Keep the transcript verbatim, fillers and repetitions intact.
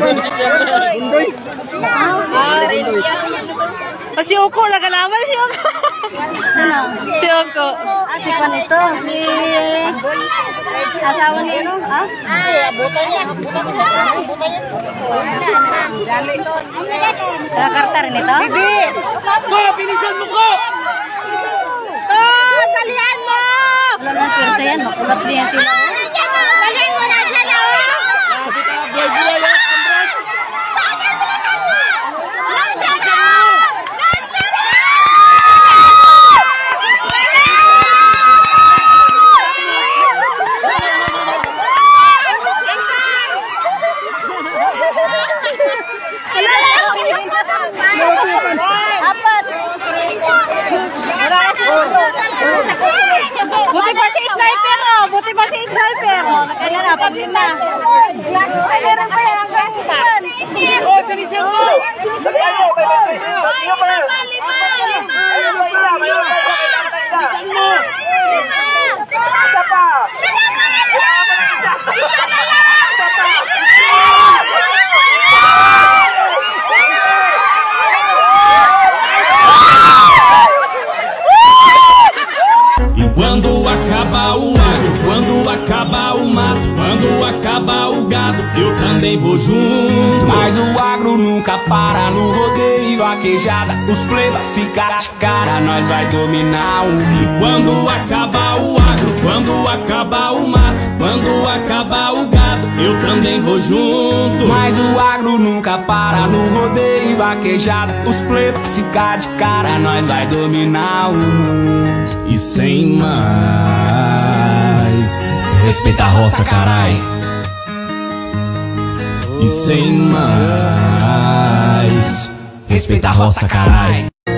Oh, si Uko, nagalaman si Uko. Sino? Si Uko. Ah, si Juan ito. Si... Asawa niya, no? Ha? Abutan niya. Abutan niya. Nakakarta rin ito? Hindi. Ko, pinisan mo ko. Ah, talian mo. Wala nang pirsa yan. Makulap din yan sila. Talian mo na dyan, oh. Boy, boy, Andres. Apat. Buti pa si sniper, oh. Buti pa si sniper. Kailan na, paglim na. Meron pa yan ang gasipan. Oh, tinisin mo. Quando acaba o agro, quando acaba o mato, quando acaba o gado, eu também vou junto. Mas o agro nunca para no rodeio, vaquejada, os pleba fica de cara, nós vai dominar o mundo. E quando acaba o agro, quando acaba o mato, quando acaba o gado, eu também vou junto. Mas o agro nunca para no rodeio, vaquejada, os pleba fica de cara, nós vai dominar o mundo. E sem mais respeita a roça, carai. E sem mais respeita a roça, carai.